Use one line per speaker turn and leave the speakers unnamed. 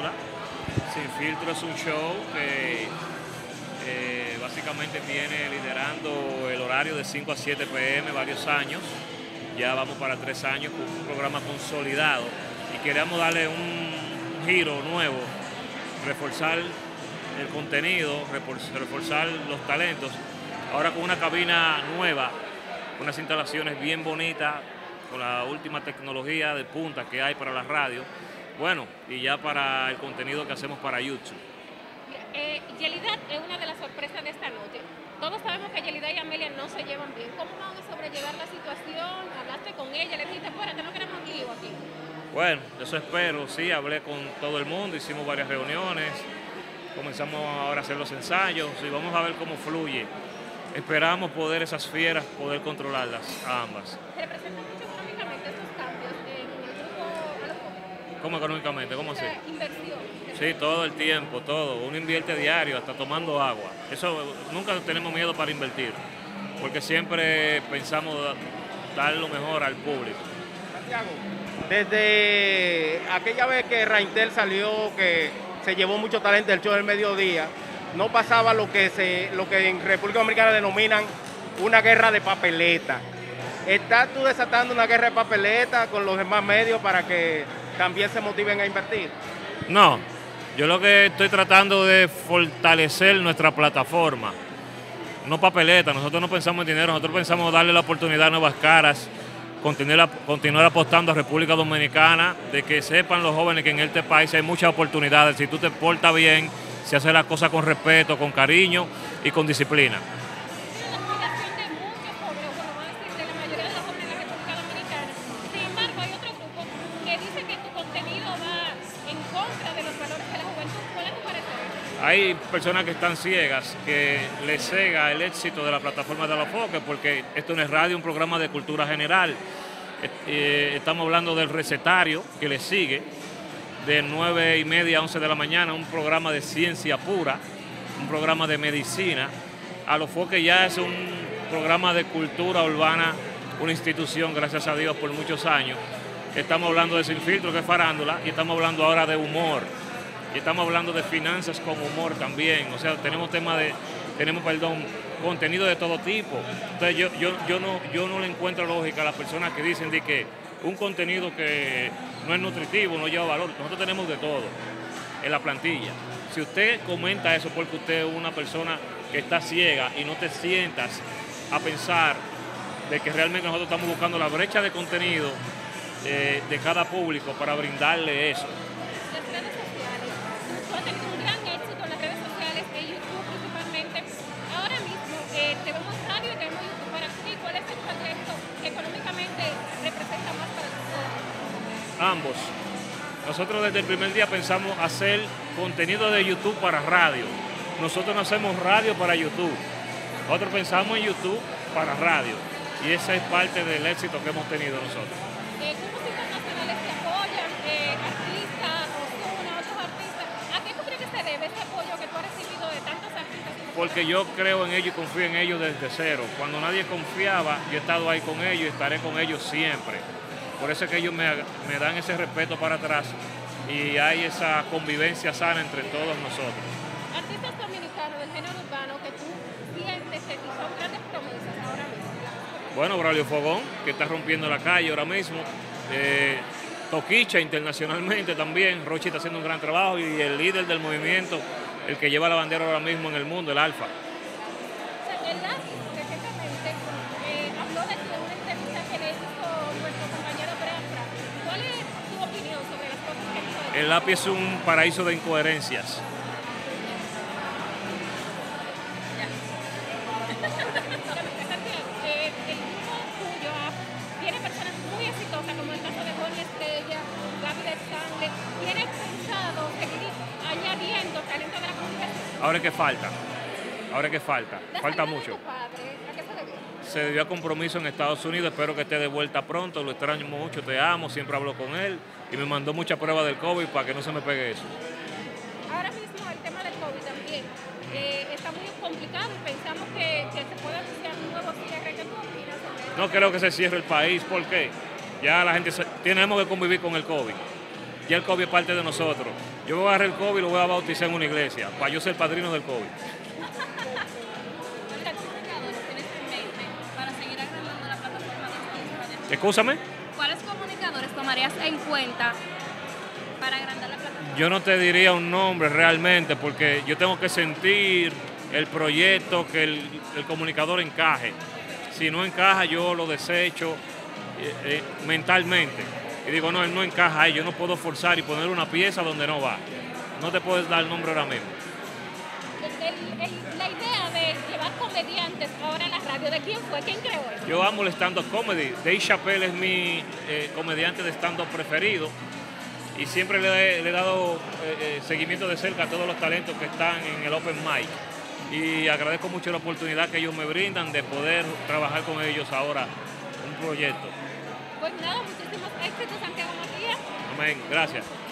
farándula. Sin Filtro es un show que básicamente tiene liderando el horario de 5 a 7 p.m. varios años. Ya vamos para 3 años con un programa consolidado y queremos darle un giro nuevo, reforzar el contenido, reforzar los talentos. Ahora con una cabina nueva, unas instalaciones bien bonitas, con la última tecnología de punta que hay para la radio. Bueno, y ya para el contenido que hacemos para YouTube.
Yelida es una de las sorpresas de esta noche. Todos sabemos que Yelida y Amelia no se llevan bien. ¿Cómo van a sobrellevar la situación? ¿Hablaste con ella? ¿Le dijiste, espérate, no queremos lío aquí?
Bueno, eso espero, sí, hablé con todo el mundo, hicimos varias reuniones, comenzamos ahora a hacer los ensayos y vamos a ver cómo fluye. Esperamos poder esas fieras, poder controlarlas a ambas.
¿Se representan mucho económicamente esos cambios en el grupo a los jóvenes?
¿Cómo económicamente? ¿Cómo así?
Inversión.
Sí, todo el tiempo, todo. Uno invierte diario, hasta tomando agua. Eso nunca tenemos miedo para invertir, porque siempre pensamos dar lo mejor al público.
Santiago, desde aquella vez que Raintel salió, que se llevó mucho talento del show del mediodía, no pasaba lo que en República Dominicana denominan una guerra de papeleta. ¿Estás tú desatando una guerra de papeleta con los demás medios para que también se motiven a invertir?
No, yo lo que estoy tratando de fortalecer nuestra plataforma, no papeleta. Nosotros no pensamos en dinero, nosotros pensamos darle la oportunidad a nuevas caras, continuar apostando a República Dominicana, de que sepan los jóvenes que en este país hay muchas oportunidades. Si tú te portas bien, se hace las cosas con respeto, con cariño y con disciplina.
La aspiración de muchos jóvenes, bueno, vamos a decir de la mayoría de los jóvenes de la República Dominicana. Sin embargo, hay otro grupo que dice que tu contenido va en contra de los valores de la juventud. ¿Cuál es tu parecer?
Hay personas que están ciegas, que les cega el éxito de la plataforma de Alofoque, porque esto no es radio, un programa de cultura general. Estamos hablando del recetario que le sigue, de 9:30 a 11 de la mañana, un programa de ciencia pura, un programa de medicina. Alofoque ya es un programa de cultura urbana, una institución, gracias a Dios, por muchos años. Estamos hablando de Sin Filtro, que es farándula, y estamos hablando ahora de humor. Y estamos hablando de finanzas con humor también. O sea, tenemos contenido de todo tipo. Entonces yo no le encuentro lógica a las personas que dicen de que un contenido que no es nutritivo, no lleva valor. Nosotros tenemos de todo en la plantilla. Si usted comenta eso porque usted es una persona que está ciega y no te sientas a pensar de que realmente nosotros estamos buscando la brecha de contenido de cada público para brindarle eso.
Las redes sociales. Tú has tenido un gran éxito en las redes sociales, en YouTube principalmente. Ahora mismo te vemos radio y te vemos YouTube. Para ti, ¿cuál es el proyecto que económicamente representa más para nosotros?
Ambos. Nosotros desde el primer día pensamos hacer contenido de YouTube para radio. Nosotros no hacemos radio para YouTube. Nosotros pensamos en YouTube para radio. Y esa es parte del éxito que hemos tenido nosotros.
Grupos internacionales que apoyan, artistas, Ozuna, otros artistas. ¿A qué tú crees que se debe ese apoyo que tú has recibido de tantos artistas?
Porque yo creo en ellos y confío en ellos desde cero. Cuando nadie confiaba, yo he estado ahí con ellos y estaré con ellos siempre. Por eso es que ellos me dan ese respeto para atrás y hay esa convivencia sana entre todos nosotros.
Artistas dominicanos del género urbano que tú sientes que son grandes promesas ahora mismo.
Bueno, Braulio Fogón, que está rompiendo la calle ahora mismo. Toquicha internacionalmente también. Rochi está haciendo un gran trabajo y el líder del movimiento, el que lleva la bandera ahora mismo en el mundo, el Alfa.
El lápiz recientemente habló de ti en una entrevista que le hizo nuestro compañero Brea Frank. ¿Cuál es tu opinión sobre las cosas que hizo él?
El Lápiz es un paraíso de incoherencias.
El grupo tuyo tiene personas muy exitosas, como el caso de Bonnie Estrella, Gaby del Sangle. ¿Tienes pensado seguir añadiendo talento de la comunicación?
Ahora es que falta. Falta mucho.
¿A qué se debió?
Se debió a compromiso en Estados Unidos, espero que esté de vuelta pronto, lo extraño mucho, te amo, siempre hablo con él y me mandó muchas pruebas del COVID para que no se me pegue eso.
Ahora mismo el tema del COVID también está muy complicado y pensamos que se puede anunciar un nuevo cierre. ¿Qué tú opinas sobre eso?
No creo que se cierre el país, porque ya la gente tenemos que convivir con el COVID, ya el COVID es parte de nosotros. Yo voy a agarrar el COVID y lo voy a bautizar en una iglesia, para yo ser padrino del COVID.
¿Cuántos comunicadores tienes en mente para seguir agrandando la plataforma de Estados?
Escúchame.
¿Cuáles comunicadores tomarías en cuenta para agrandar la plataforma?
Yo no te diría un nombre realmente, porque yo tengo que sentir el proyecto, que el comunicador encaje. Si no encaja, yo lo desecho mentalmente. Y digo, no, él no encaja ahí, yo no puedo forzar y poner una pieza donde no va. No te puedes dar el nombre ahora mismo.
La idea de llevar comediantes ahora en la radio, ¿de quién fue? ¿Quién creó eso?
Yo amo el stand-up comedy. Dave Chappelle es mi comediante de stand-up preferido y siempre le he dado seguimiento de cerca a todos los talentos que están en el Open Mic. Y agradezco mucho la oportunidad que ellos me brindan de poder trabajar con ellos ahora un proyecto.
Pues nada, muchísimos éxitos, Santiago Matías.
Amén. Gracias.